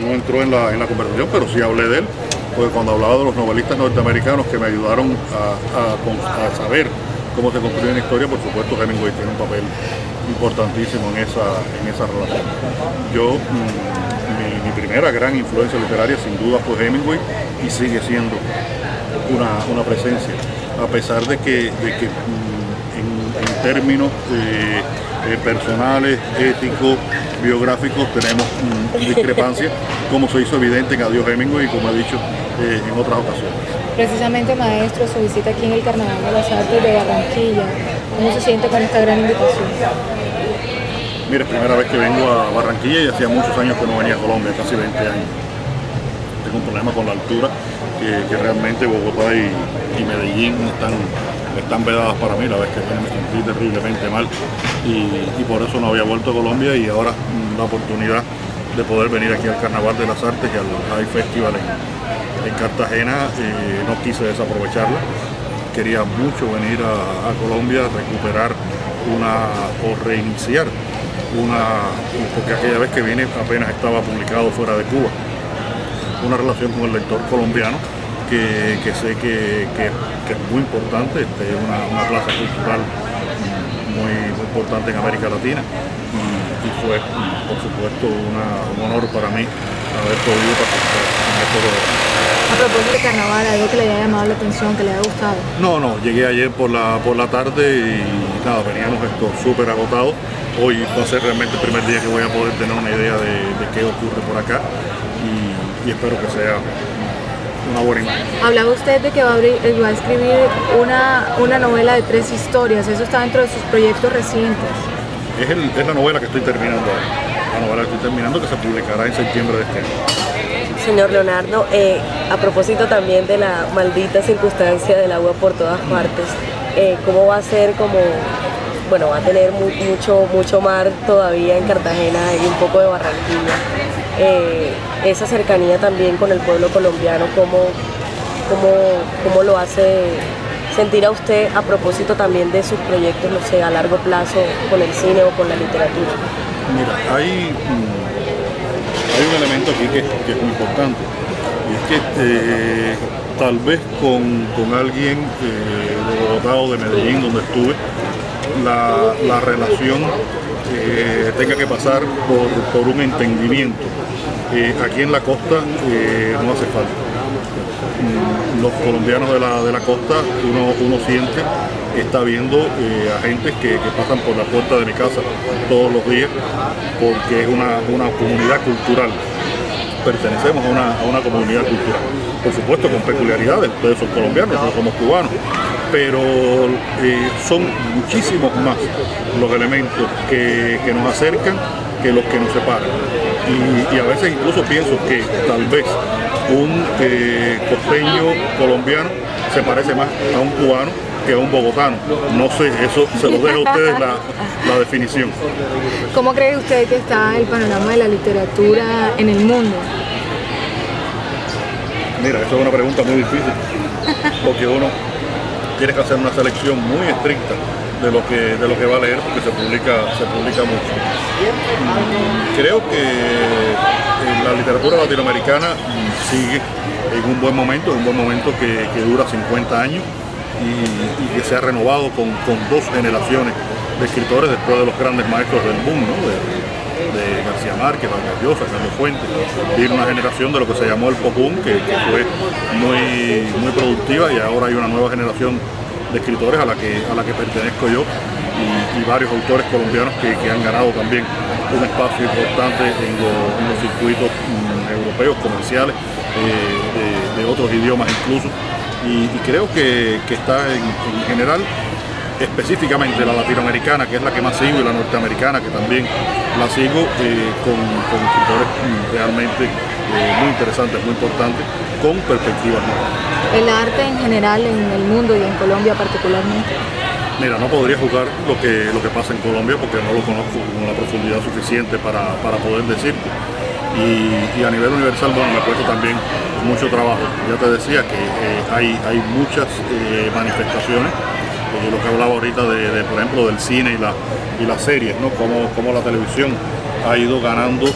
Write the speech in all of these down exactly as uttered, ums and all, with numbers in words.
no entró en la, en la conversación, pero sí hablé de él, porque cuando hablaba de los novelistas norteamericanos que me ayudaron a, a, a saber cómo se construye una historia, por supuesto Hemingway tiene un papel importantísimo en esa, en esa relación. Yo, mi, mi primera gran influencia literaria sin duda fue Hemingway y sigue siendo una, una presencia, a pesar de que, de que en, en términos eh, eh, personales, éticos, biográficos tenemos mm, discrepancias, como se hizo evidente en Adiós Hemingway y como he dicho eh, en otras ocasiones. Precisamente, maestro, su visita aquí en el Carnaval de las Artes de Barranquilla, ¿cómo se siente con esta gran invitación? Mira, es primera vez que vengo a Barranquilla y hacía muchos años que no venía a Colombia, casi veinte años. Tengo un problema con la altura, que, que realmente Bogotá y, y Medellín están, están vedadas para mí. La vez que vine me sentí terriblemente mal y, y por eso no había vuelto a Colombia, y ahora mmm, la oportunidad de poder venir aquí al Carnaval de las Artes y al High Festival en, en Cartagena, eh, no quise desaprovecharla. Quería mucho venir a, a Colombia, recuperar una o reiniciar una, porque aquella vez que vine apenas estaba publicado Fuera de Cuba, una relación con el lector colombiano que, que sé que, que, que es muy importante, este, una, una plaza cultural muy, muy importante en América Latina, y, y fue por supuesto una, un honor para mí haber podido participar en este programa. A propósito de carnaval, ¿algo que le haya llamado la atención, que le haya gustado? No, no, llegué ayer por la, por la tarde y nada, veníamos esto súper agotados. Hoy va a ser realmente el primer día que voy a poder tener una idea de, de qué ocurre por acá y, y espero que sea una buena imagen. Hablaba usted de que va a, abrir, va a escribir una, una novela de tres historias, ¿eso está dentro de sus proyectos recientes? Es, el, es la novela que estoy terminando ahora, la novela que estoy terminando que se publicará en septiembre de este año. Señor Leonardo, eh, a propósito también de la maldita circunstancia del agua por todas partes, eh, ¿cómo va a ser como, bueno, va a tener mu mucho, mucho mar todavía en Cartagena y un poco de Barranquilla? Eh, esa cercanía también con el pueblo colombiano, ¿cómo, cómo, cómo lo hace sentir a usted a propósito también de sus proyectos, no sé, a largo plazo con el cine o con la literatura? Mira, hay... Hay un elemento aquí que, que es muy importante, y es que eh, tal vez con, con alguien eh, de Bogotá o de Medellín, donde estuve, la, la relación eh, tenga que pasar por, por un entendimiento. Eh, aquí en la costa eh, no hace falta. Los colombianos de la, de la costa, uno, uno siente que está viendo eh, a gentes que, que pasan por la puerta de mi casa todos los días, porque es una, una comunidad cultural. Pertenecemos a una, a una comunidad cultural, por supuesto con peculiaridades. Ustedes son colombianos, nosotros somos cubanos, pero eh, son muchísimos más los elementos que, que nos acercan que los que nos separan. Y, y a veces incluso pienso que tal vez un eh, costeño colombiano se parece más a un cubano que a un bogotano. No sé, eso se lo dejo a ustedes la, la definición. ¿Cómo cree usted que está el panorama de la literatura en el mundo? Mira, esa es una pregunta muy difícil, porque uno tiene que hacer una selección muy estricta de lo que, de lo que va a leer, porque se publica, se publica mucho. Creo que la literatura latinoamericana sigue en un buen momento, un buen momento que, que dura cincuenta años y, y que se ha renovado con, con dos generaciones de escritores después de los grandes maestros del mundo, ¿no? de, de García Márquez, Vargas Llosa, Carlos Fuentes. Vino una generación de lo que se llamó el Popún, que, que fue muy, muy productiva, y ahora hay una nueva generación de escritores a la que, a la que pertenezco yo y, y varios autores colombianos que, que han ganado también un espacio importante en, lo, en los circuitos um, europeos, comerciales, eh, de, de otros idiomas incluso, y, y creo que, que está en, en general, específicamente la latinoamericana, que es la que más sigo, y la norteamericana, que también la sigo, eh, con, con escritores realmente eh, muy interesantes, muy importantes, con perspectivas nuevas. ¿El arte en general en el mundo y en Colombia particularmente? Mira, no podría juzgar lo que, lo que pasa en Colombia porque no lo conozco con la profundidad suficiente para, para poder decirte. Y, y a nivel universal, bueno, me ha puesto también mucho trabajo. Ya te decía que eh, hay, hay muchas eh, manifestaciones, porque lo que hablaba ahorita de, de, por ejemplo, del cine y, la, y las series, ¿no? Cómo, cómo la televisión ha ido ganando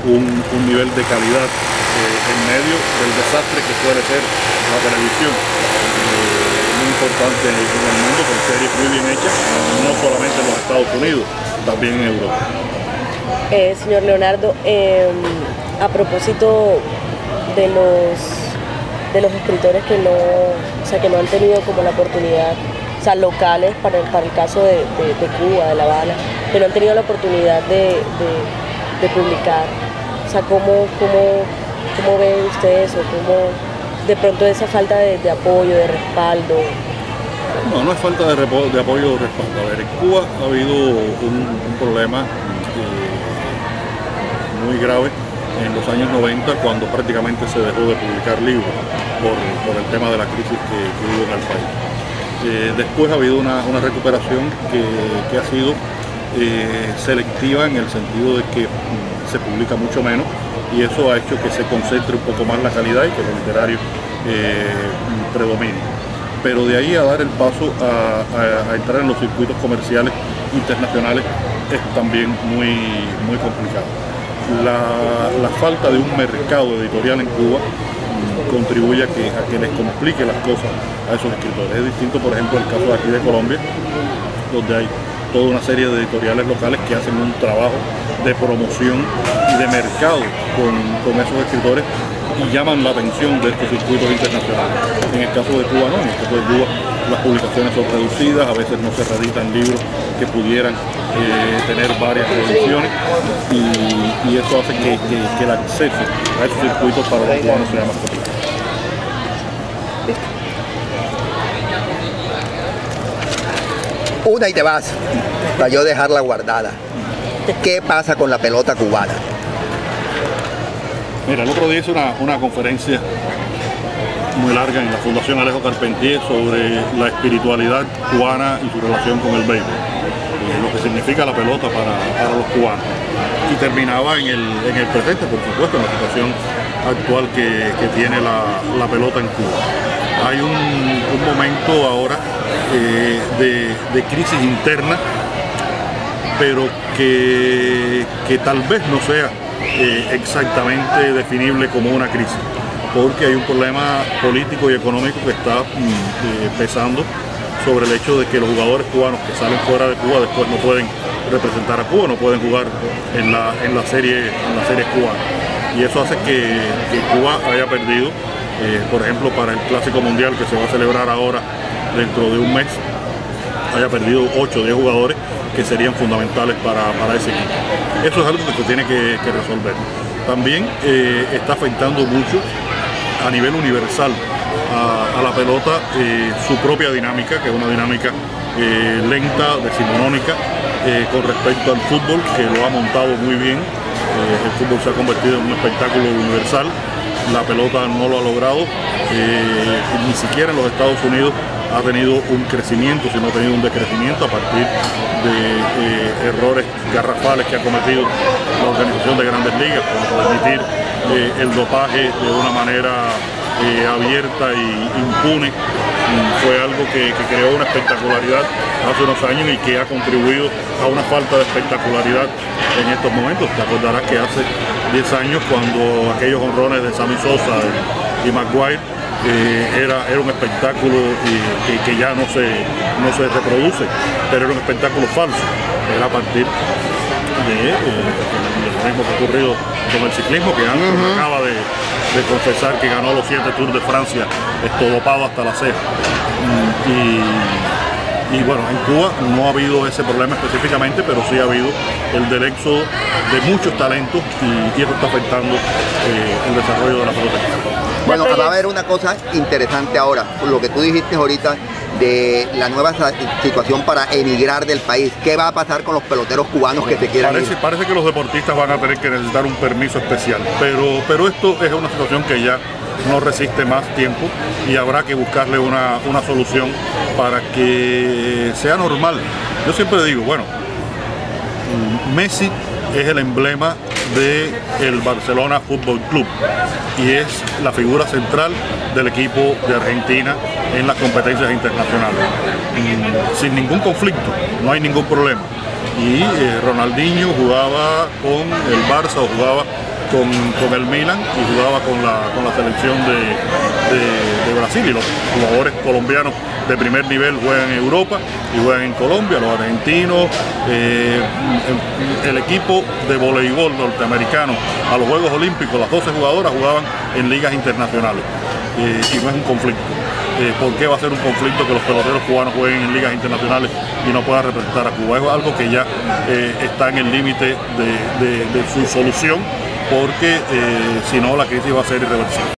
un, un nivel de calidad eh, en medio del desastre que suele ser la televisión. Eh, muy importante en el mundo, con series muy bien hechas, no solamente en los Estados Unidos, también en Europa. Eh, señor Leonardo, eh, a propósito de los, de los escritores que no, o sea, que no han tenido como la oportunidad, o sea, locales para el, para el caso de, de, de Cuba, de La Habana, que no han tenido la oportunidad de, de, de publicar, o sea, ¿cómo, cómo, cómo ven ustedes o cómo de pronto esa falta de, de apoyo, de respaldo? No, no es falta de, de apoyo o respaldo. A ver, en Cuba ha habido un, un problema eh, muy grave en los años noventa, cuando prácticamente se dejó de publicar libros por, por el tema de la crisis que, que hubo en el país. Eh, después ha habido una, una recuperación que, que ha sido eh, selectiva, en el sentido de que mm, se publica mucho menos, y eso ha hecho que se concentre un poco más la calidad y que lo literario eh, predomine. Pero de ahí a dar el paso a, a, a entrar en los circuitos comerciales internacionales es también muy, muy complicado. La, la falta de un mercado editorial en Cuba mmm, contribuye a que, a que les complique las cosas a esos escritores. Es distinto, por ejemplo, el caso de aquí de Colombia, donde hay toda una serie de editoriales locales que hacen un trabajo de promoción y de mercado con, con esos escritores y llaman la atención de estos circuitos internacionales. En el caso de Cuba no, en el caso de Cuba las publicaciones son reducidas, a veces no se reeditan libros que pudieran eh, tener varias ediciones, y, y eso hace que, que, que el acceso a esos circuitos para los cubanos sea más complicado. Una y te vas, para yo dejarla guardada. ¿Qué pasa con la pelota cubana? Mira, el otro día hice una, una conferencia muy larga en la Fundación Alejo Carpentier sobre la espiritualidad cubana y su relación con el béisbol, eh, lo que significa la pelota para, para los cubanos. Y terminaba en el, en el presente, por supuesto, en la situación actual que, que tiene la, la pelota en Cuba. Hay un, un momento ahora eh, de, de crisis interna, pero que, que tal vez no sea eh, exactamente definible como una crisis, porque hay un problema político y económico que está eh, pesando sobre el hecho de que los jugadores cubanos que salen fuera de Cuba después no pueden representar a Cuba, no pueden jugar en la, en la serie, en la serie cubana. Y eso hace que, que Cuba haya perdido, eh, por ejemplo, para el Clásico Mundial que se va a celebrar ahora dentro de un mes, haya perdido ocho o diez jugadores que serían fundamentales para, para ese equipo. Eso es algo que se tiene que, que resolver. También eh, está afectando mucho a nivel universal a, a la pelota eh, su propia dinámica, que es una dinámica eh, lenta, decimonónica, eh, con respecto al fútbol, que lo ha montado muy bien. Eh, el fútbol se ha convertido en un espectáculo universal, la pelota no lo ha logrado, eh, ni siquiera en los Estados Unidos ha tenido un crecimiento, sino ha tenido un decrecimiento a partir de eh, errores garrafales que ha cometido la organización de Grandes Ligas, por permitir eh, el dopaje de una manera eh, abierta e impune. Fue algo que, que creó una espectacularidad hace unos años y que ha contribuido a una falta de espectacularidad en estos momentos. Te acordarás que hace diez años, cuando aquellos honrones de Sammy Sosa y McGwire, Eh, era, era un espectáculo eh, que, que ya no se, no se reproduce, pero era un espectáculo falso. Era a partir de, eh, de lo mismo que ha ocurrido con el ciclismo, que Ángel uh-huh. acaba de, de confesar que ganó los siete Tours de Francia estodopado hasta la ceja. Y, y bueno, en Cuba no ha habido ese problema específicamente, pero sí ha habido el del éxodo de muchos talentos, y, y eso está afectando eh, el desarrollo de la pelota. Bueno, va a haber una cosa interesante ahora, lo que tú dijiste ahorita de la nueva situación para emigrar del país. ¿Qué va a pasar con los peloteros cubanos que se quieran parece, ir? Parece que los deportistas van a tener que necesitar un permiso especial, pero, pero esto es una situación que ya no resiste más tiempo y habrá que buscarle una, una solución para que sea normal. Yo siempre digo, bueno, Messi es el emblema del Barcelona Fútbol Club y es la figura central del equipo de Argentina en las competencias internacionales, sin ningún conflicto, no hay ningún problema. Y eh, Ronaldinho jugaba con el Barça o jugaba con, con el Milan y jugaba con la, con la selección de, de, de Brasil, y los jugadores colombianos de primer nivel juegan en Europa y juegan en Colombia, los argentinos, eh, el equipo de voleibol norteamericano a los Juegos Olímpicos, las doce jugadoras jugaban en ligas internacionales, eh, y no es un conflicto. Eh, ¿Por qué va a ser un conflicto que los peloteros cubanos jueguen en ligas internacionales y no puedan representar a Cuba? Es algo que ya eh, está en el límite de, de, de su solución, porque eh, si no la crisis va a ser irreversible.